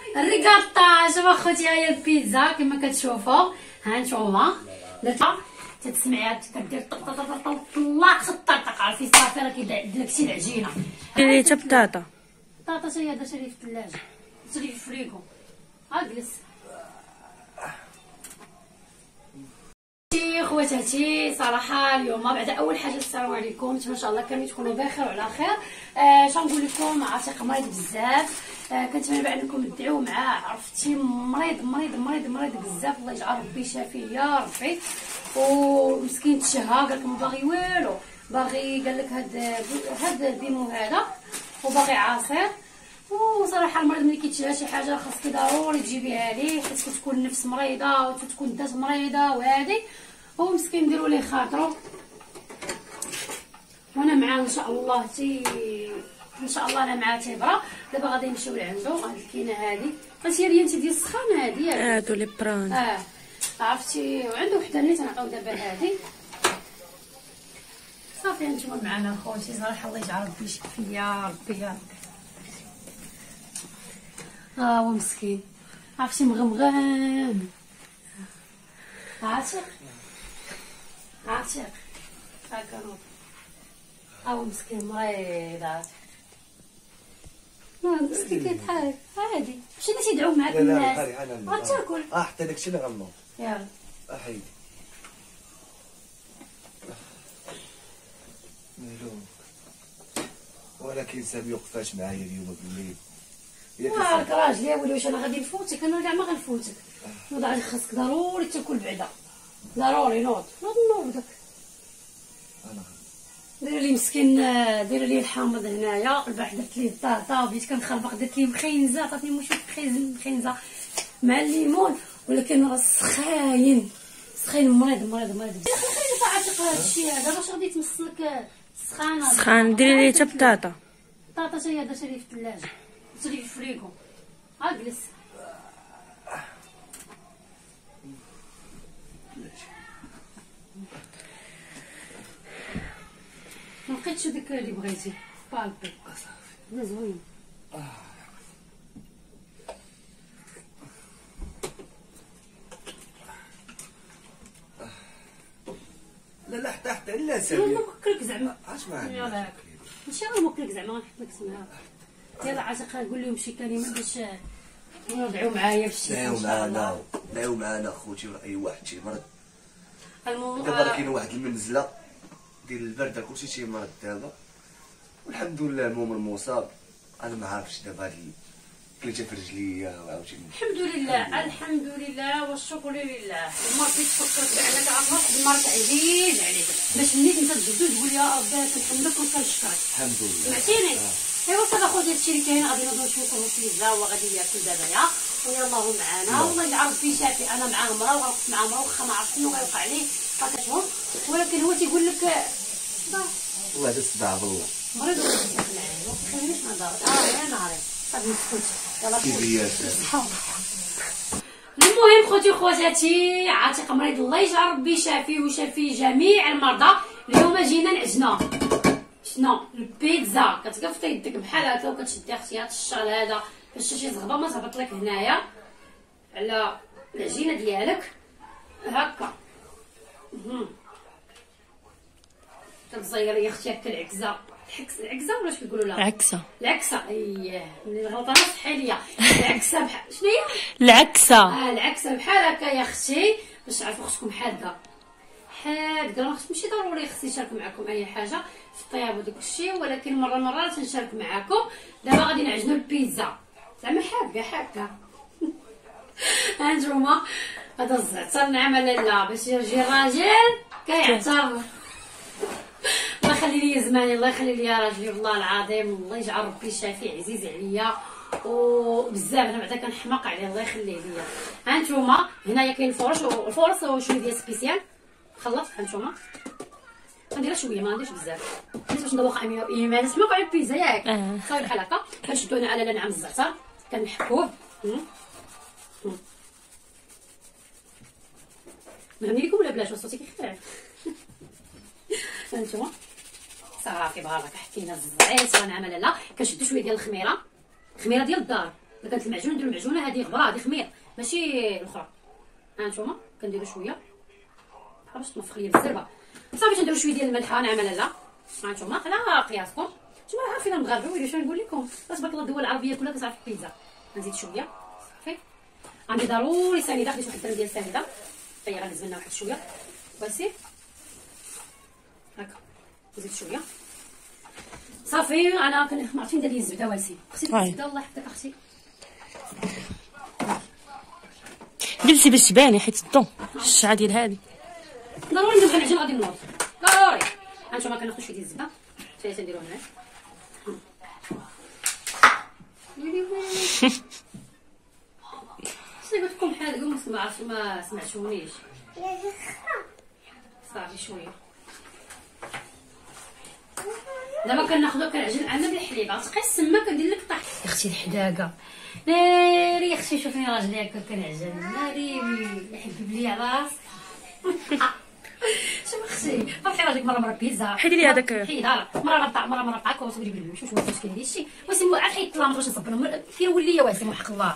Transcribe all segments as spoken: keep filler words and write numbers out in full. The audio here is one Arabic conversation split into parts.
الريكاطا. شوفوا اخوتي، ها هي البيتزا كما كتشوفوا. ها نتوما درتها تتسمعيها كدير طق طق طق طق طلاق خططق. عرفتي صافي راه كيدير لك شي العجينه. ديري حتى بطاطا. بطاطا حتى هي درتها لي في الثلاجه، درتها لي في الفريكو. ها جلس خواتاتي. صراحه اليوم بعد اول حاجه السلام عليكم، نتمنى ان شاء الله كاملين تكونوا بخير وعلى خير. آه شنو نقول لكم، عاتق مريض بزاف. آه كنتمنى بقى انكم تدعوا معاه. عرفتي مريض مريض مريض مريض بزاف، الله يجعل ربي شافيه يا ربي. ومسكين تشهى قالك ما باغي والو، باغي قالك هاد هاد البيمو هذا وباغي عصير. وصراحه المريض ملي كيتشهى شي حاجه خاصك ضروري تجيبيها ليه، حيت كتكون النفس مريضه وتكون الذات مريضه وهادي. هو مسكين نديرو ليه خاطرو وانا معاه ان شاء الله. تي ان شاء الله انا معاه تيبرا. دابا غادي نمشيو لعندو. هاد الكينه هادي قالت لي انت ديال السخان هادي هادو لي بران. اه عرفتي. وعنده وحده اللي تنعطيو دابا هادي صافي. نتوما معنا خوتي. صراحه الله يجعل ربي يشفي يا ربي يا ربي. ها هو مسكين عرفتي مغمغان. عاتق عاتق هاكا نوض. ها هو مسكين مريض. عاتق مسكين كيتحرك عادي. ماشي اللي تيدعو معاك الناس غتاكل. اه حتى داكشي اللي غنوض. يلا احيدي مالو. ولكن سامي وقفاش معايا اليوم بالليل. واك راجلي يا ولي، واش انا غادي نفوتك؟ انا كاع ما غنفوتك. نوض عليك، خاصك ضروري تاكل بعدا، ضروري نوض نوض نوضك. انا ديري لي مسكين، ديري لي الحامض هنايا. البارح درت ليه الطاطا بديت كنخربق، درت ليه مخينزه، عطاتني مشوف مخينزه مع الليمون. ولكن راه سخاين سخاين مريض مريض مريض. خليني تعاتق هذا الشيء هذا باش غادي تمسلك سخانه سخان. ديري ليه حتى بطاطا. بطاطا حتى هي درتها لي في الثلاجه، درتها لي في الفريكو. ها جلس ما لقيتش داك اللي بغيتي. بالبي صافي زوين. لا لا حتى حتى لا سامي. انا ماكلك زعما. اش معاك؟ يلاه ماشي انا ماكلك زعما، غنحط لك سمعه. يلا عاتق قول لهم شي كلمه باش يوضعوا معايا في الشيء. داو معانا داو معانا خوتي. اي واحد تيمرض المهم دابا راه كاين واحد المنزله ديال البرده كلشي تيمرض دابا. والحمد لله المهم المصاب انا ما عارفش دابا هاد كليتها في رجليا وعاوتاني. الحمد لله الحمد لله والشكر لله. ما بغيتش تفكر بانك عارف واحد المرض عزيز عليك، باش منين انت تجبدو تقول يا ربي كنحمدك وكنشكرك. الحمد لله سمعتيني. ايوا صافي اخوتي، هادشي اللي كاين. غادي نوضو نشوفو البيتزا هو غادي ياكل دابا يا ويلا هو معانا. والله يجعل ربي شافي. انا معاه مرا وغنوقف معاه مرا واخا ما عرفت شنو غيوقع ليه فكتهم. ولكن هو تيقول لك وهذا الصداع بالله مريض ولا تاكل معاه. ما تخلينيش نهضر. اه يا نهاري صافي نسكت. يلا المهم خوتي خواتاتي، عاتق مريض الله يجعل ربي شافيه ويشافي جميع المرضى. اليوم جينا نعجنو شنو البيتزا. كتقفطي يدك بحال هكا وكتشدي اختي هاد الشغل هذا باش شي زغبه ما تهبط لك هنايا على العجينه ديالك هكا. كتزيري يا اختي هكا العكزه. الحكس العكزه ولا اش كيقولوا لها؟ عكسه. العكسه. اييه ملي الغلطه صحي ليا. العكسه بحال شنو هي؟ العكسه. اه العكسه بحال هكا يا اختي باش تعرفوا خصكم حاده حاده. راه ماشي ضروري خصني نشارك معكم اي حاجه في الطياب وداك الشيء، ولكن مره مره تنشارك معكم. دابا غادي نعجنوا البيتزا زعما حاكه حاكه. ها نتوما هذا الزعتر نعمل لا باش يجي الراجل كيعتر. الله يخلي لي زماني، الله يخلي لي راجلي والله العظيم. الله يجعل ربي شافي عزيز عليا وبزاف. انا بعدا كنحماق عليه الله يخليه ليا. ها نتوما هنايا كاين الفرش، والفرش هو شويه ديال سبيسيال خلط. ها نتوما غنديرها شويه ما غنديرش بزاف حيت باش ندوق امينه وايمان. سمعوا على البيتزا ياك صافي بحال هكا. كنشدو هنا على نعم الزعتر كنحكوه. نغني لكم ولا بلاش؟ صوتي كيختلف. هانتوما صافي بارك حكينا الزعيت ونعمل لا. كنشدو شويه ديال الخميره، خميره ديال الدار الا كانت المعجون نديرو المعجونه هذه غبره، هذه خمير ماشي الاخرى. ها نتوما كنديرو شويه بحال باش تنفخ ليا بالزربه صافي. تنديرو شويه ديال الملح انا عامله لا. ها نتوما على قياسكم، نتوما عارفين المغاربه ويلي شنو نقول لكم، تبارك الله الدول العربيه كلها كتعرف البيتزا. غنزيد شويه صافي. عندي ضروري سنيده، خديت واحد الدرهم ديال السنيده هي غنزيد منها واحد شويه واسير هكا. نزيد شويه صافي. انا كان ما عرفتش ندير الزبده واسي، اختي الزبده الله يحفظك اختي. جلسي باش تباني حيت الضو الشعه ديال هادي ضروري ندير بحال العجين غادي نوض ضروري. هانتوما كناخذ شويه ديال الزبده حتى تنديروها هنا. ويلي ويلي شنو قلت لكم بحال قوم ما عرفتش ما سمعتونيش. صافي شويه دابا كناخذو كنعجن عندنا بالحليب. غتبقاي السما كندير لك طاح يا اختي الحداقه ناري. يا اختي شوفي راجلي هكا كنعجن ناري يحبب لي على راسي. شوف اختي فرحي راجلك مره مره بيتزا حيدي لي هذاك حيدها مره غطا مره مره طاكو وصوري بالبن. شوف واش كاين هادشي الشيء واسم عاد حيد طلع باش نصبر كي نولي يا واسم وحق الله.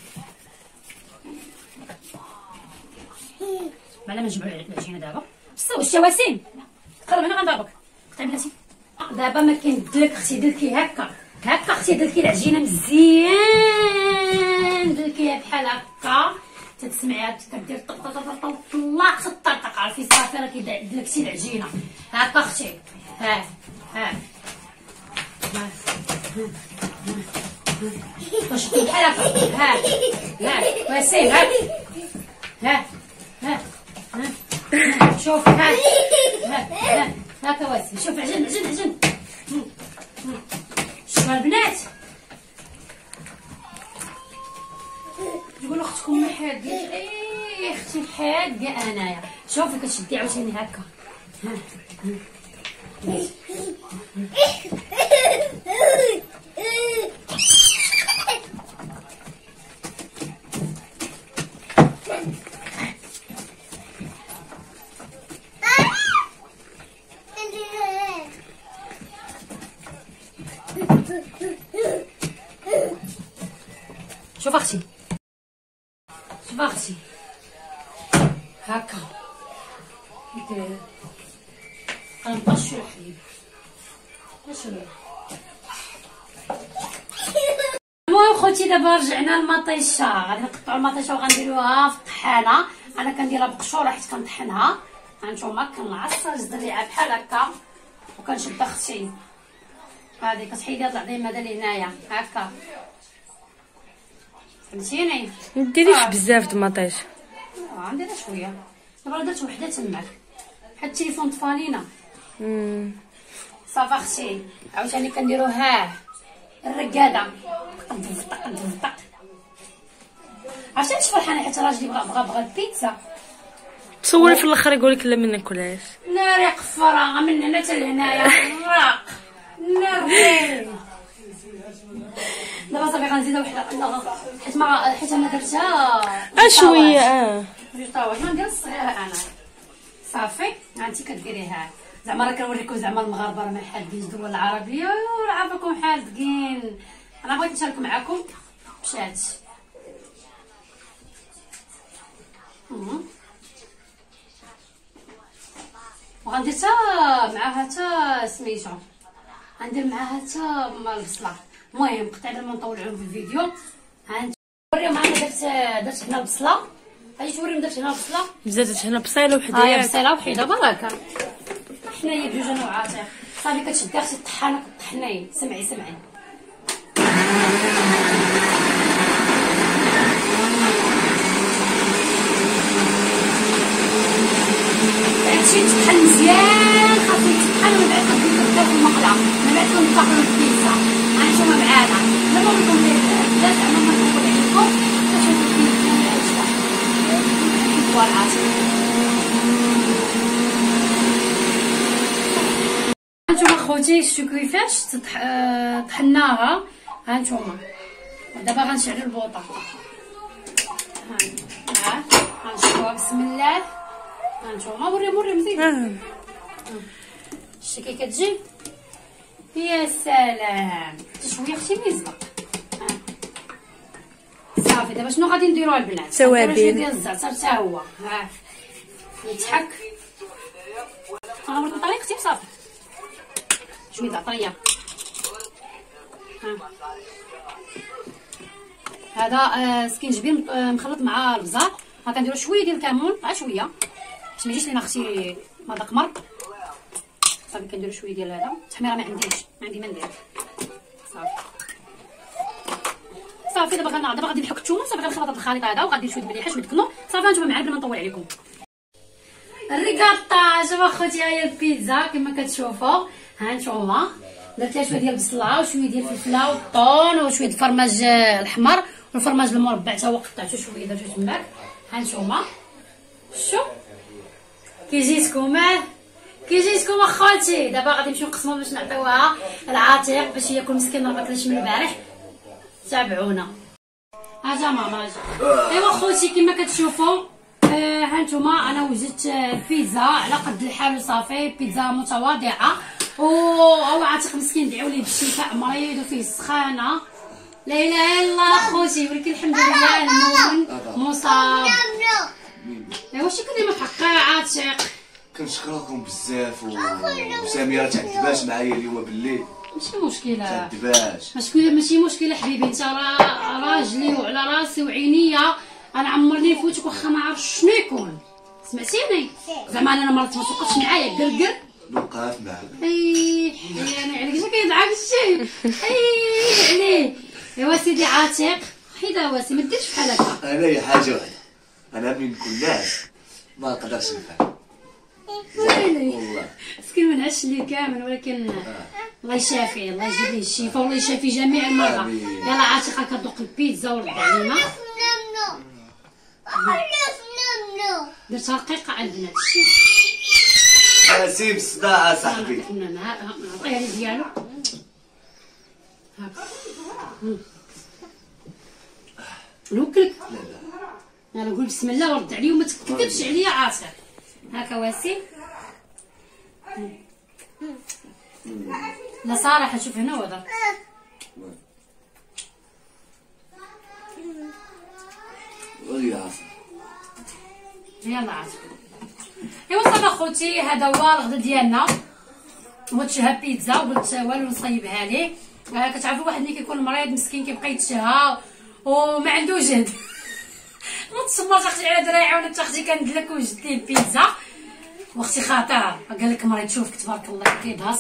معنا ما نجبروا العجينه دابا بصوا واش يا واسم قرب هنا غنضربك قطعي بلاتي. دابا ما كندلك اختي دلكي هكا هكا اختي دلكي العجينه مزيان دلكيها بحال هكا تتسمعيها كدير طق طق طق طق طلاق تطرطق. عرفتي صافي راه كيدلكتي العجينه هكا اختي. ها ها ها واش بحال هكا. ها ها واسيم ها ها ها ها شوف ها ها ها هكا واسم. شوف عجن عجن عجن. شوفوا البنات تقولوا اختكم حاد. اي اختي حاد انايا. شوفي كتشدي عاوتاني هكا. شوف اختي شوف اختي هكا كيداير. غنطشو الحليب شنو. المهم خوتي دابا رجعنا للمطيشه. غادي نقطعوا المطيشه وغنديروها في الطحانه. انا كنديرها بقشوره حيت كنطحنها. هانتوما كنعصر الزريعه بحال هكا وكنشد اختي هادي كتحيدي هاد العظيم هذا اللي هنايا هكا فهمتيني. ما ديريش بزاف د المطيش. اه نديرها شويه. دابا درت وحده تماك بحال التليفون طفالينا. صافي اختي عاوتاني كنديرو ها الرقاده طق طق طق. عرفتي علاش فرحانه؟ حيت راجلي بغا بغا بغا البيتزا. تصوري في الاخر يقولك لا ما ناكلهاش. ناري قفره من هنا حتى لهنايا مراق ناري. دابا صافي غنزيدها وحده حيت ما حيت انا درتها اه شويه اه جوج طاواش غندير الصغيره انا صافي. هانتي كديريها زعما راه كنوريكم زعما المغاربه راه ما حادينش الدول العربيه راه عافاكم حالدين. انا بغيت نشارك معكم مشات وغندير حتى معاها حتى سميتو غندير معاها حتى البصله. المهم قطع بلا ما نطول عليهم في الفيديو. ها نوريهم انا درت درت هنا البصله. غادي توريهم درت هنا البصله زادت هنا بصيله وحده ها بصيله وحده بركه. حنايا بجوج نوعات صافي. كتشدي اختي الطحانه كطحني. سمعي سمعي هادشي يتطحن مزيان. خاصو يتطحن ومن بعد كندير في المقله من بعد كنطلقو البيتزا. هانتوما معانا دابا نقول لكم لا زعما ما نقول عليكم كتشوفوا البيتزا هادشي فوالا. هانتوما خوتي شتو كيفاش طحناها. هانتوما دابا غنشعلو البوطه. ها غنشوفوها بسم الله. هانتوما وريهم وريهم زيد شتي كي كتجي. يا سلام شويه اختي ميزه. صافي دابا شنو غادي نديرو البنات؟ توابل. شويه ديال الزعتر حتى هو ها يتحك. انا مرت طريقتي وصافي شويه زعتريه. ها هذا آه سكينجبير آه مخلط مع البزار. ها كنديرو شويه ديال الكمون غير شويه باش ما يجيش لينا اختي مذاق مر. صافي كنديرو شويه ديال هذا التحميره ما عنديش ما عندي ما ندير صافي صافي. دابا غنعرض دابا غادي نحك الثومه صافي غنخلط هذا الخليط هذا وغادي شويه مليحه شويه كنور صافي. هانتوما معايا بلا ما نطول عليكم. الريكاطا شوفوا اخوتي هاهي البيتزا كما كتشوفوا. هانتوما درت لها شويه ديال البصله وشويه ديال الفلفله والطون وشويه الفرماج الاحمر والفرماج المربع حتى هو قطعته شويه درتو تماك. هانتوما شو كيجيتكم كيجيتكم اخواتي. دابا غادي نمشيو نقسمو باش نعطيوها العتيق باش ياكل مسكين ما باكلش من البارح. تابعونا. اجا ماما اجا. ايوا خوتي كما كتشوفوا آه هانتوما انا وجدت البيتزا على قد الحال وصافي. بيتزا متواضعه وهو عاتق مسكين دعيو ليه بالشفاء مريض وفيه السخانه. لا اله الا الله خوتي ولكن الحمد لله المؤمن مصاب. ايوا شي كلمه في حق عاتق. كنشكركم بزاف وساميه تعذبات معايا اليوم بالليل. ماشي مشكله تعذبات ماشي ماشي مشكله حبيبي. انت راه راجلي وعلى راسي وعينيا. انا عمرني نفوتك واخا ما عرفتش شنو يكون. سمعتيني زعما انا مرات ما توقفش معايا قرقر نوقف معاك. اي انا عليك شنو كيضحك الشيء. اي عليه. ايوا سيدي عاتق حيدا واسي ما ديرش بحال هكا. انا هي حاجه واحده انا من نكون ناعس ما نقدرش نفهم والله مسكين ما نعش ليه كامل ولكن الله يشافيه الله يجيب ليه الشفاء والله يشافي جميع المرضى. يلا عاتق كتذوق البيتزا ورد علينا. درت رقيقه البنات نسيم الصداع صاحبي. نعطيها لي ديالو هاكا نوكلك. لا لا يلا قول بسم الله ورد عليه وما تكذبش عليا عاتق. هاكا واسي. لا صراحه شوف هنا وهذا يلا عاتق. ايوا صافي اخوتي هذا هو الغدا ديالنا. بغيت بيتزا وقلت والو نصايبها ليه. كتعرفوا واحد ملي كيكون مريض مسكين كيبقى يتشهى وما عنده جهد. نتصبر اختي على دراعي وانا اختي كندلك وجدت ليه البيتزا واختي خاطر قال لك مريض شوفك تبارك الله كيدهص.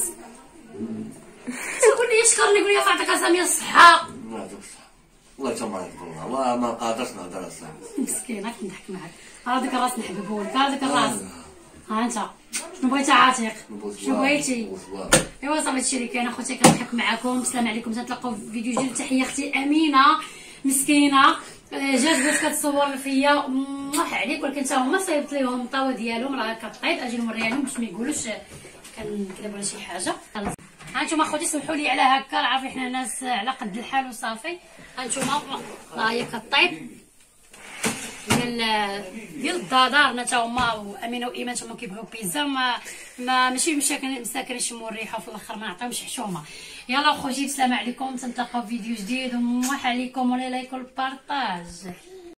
تقول لي شكرني قول لي صحتك اسامي الصحه. الله يعطيك الصحه الله يتمرض والله والله ما قادرش نهضر اصاحبي. مسكينه كنضحك معاك. هذاك الراس نحببهولك هذاك الراس. ها انت شنو بغيتي عاتق شنو بغيتي؟ ايوا صافي هادشي اللي كاين اخوتي كنضحك معاكم. السلام عليكم تنتلاقاو في فيديو جديد. تحيه اختي امينه مسكينه جات بس كتصور فيا مح عليك ولكن حتى هما صايبت ليهم الطاوه ديالهم راه كطيب اجي نوريها لهم باش ما يقولوش كنكذب ولا شي حاجه. ها انتم اخوتي سمحوا لي على هكا راه عارفين حنا ناس على قد الحال وصافي. ها انتم راه هي كطيب ديال ديال الدار حتى هما وامينه وايمان هما كيبغيو بيتزا ما ما ماشي مساكن مساكن يشموا الريحه وفي الاخر ما نعطيهمش حشومه. يلا اخوتي السلام عليكم تنتلاقاو في فيديو جديد وموح عليكم ولا لايك والبارطاج.